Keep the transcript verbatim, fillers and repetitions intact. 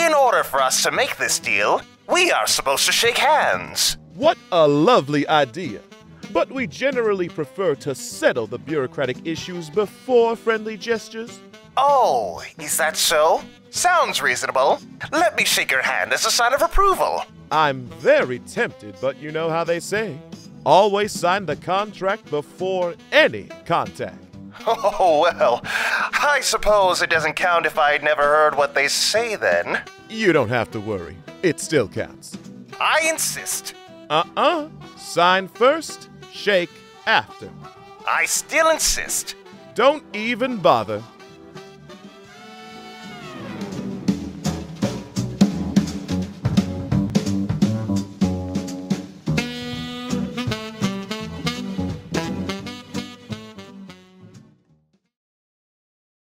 In order for us to make this deal, we are supposed to shake hands. What a lovely idea. But we generally prefer to settle the bureaucratic issues before friendly gestures. Oh, is that so? Sounds reasonable. Let me shake your hand as a sign of approval. I'm very tempted, but you know how they say. Always sign the contract before any contact. Oh, well, I suppose it doesn't count if I'd never heard what they say then. You don't have to worry. It still counts. I insist. Uh-uh. Sign first, shake after. I still insist. Don't even bother.